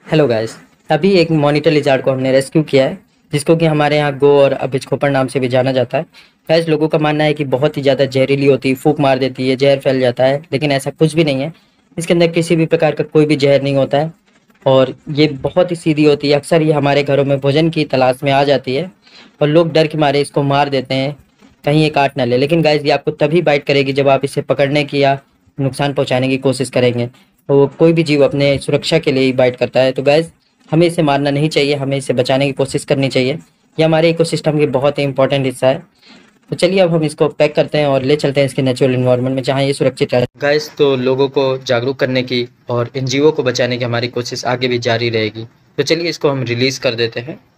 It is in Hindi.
Hello guys. अभी एक मॉनिटर लिजार्ड को हमने रेस्क्यू किया है, जिसको कि हमारे यहाँ गो और अबिचखोपड़ नाम से भी जाना जाता है। गाइस, लोगों का मानना है कि बहुत ही ज़्यादा जहरीली होती है, फूंक मार देती है, जहर फैल जाता है, लेकिन ऐसा कुछ भी नहीं है। इसके अंदर किसी भी प्रकार का कोई भी जहर नहीं होता है और ये बहुत ही सीधी होती है। अक्सर ये हमारे घरों में भोजन की तलाश में आ जाती है और लोग डर के मारे इसको मार देते हैं, कहीं ये काट ना ले। लेकिन गाइस, ये आपको तभी बाइट करेगी जब आप इसे पकड़ने की या नुकसान पहुंचाने की कोशिश करेंगे। तो कोई भी जीव अपने सुरक्षा के लिए ही बाइट करता है। तो गाइस, हमें इसे मारना नहीं चाहिए, हमें इसे बचाने की कोशिश करनी चाहिए। ये हमारे इकोसिस्टम की बहुत ही इंपॉर्टेंट हिस्सा है। तो चलिए अब हम इसको पैक करते हैं और ले चलते हैं इसके नेचुरल एनवायरनमेंट में, जहाँ ये सुरक्षित है। गाइस, तो लोगों को जागरूक करने की और इन जीवों को बचाने की हमारी कोशिश आगे भी जारी रहेगी। तो चलिए इसको हम रिलीज कर देते हैं।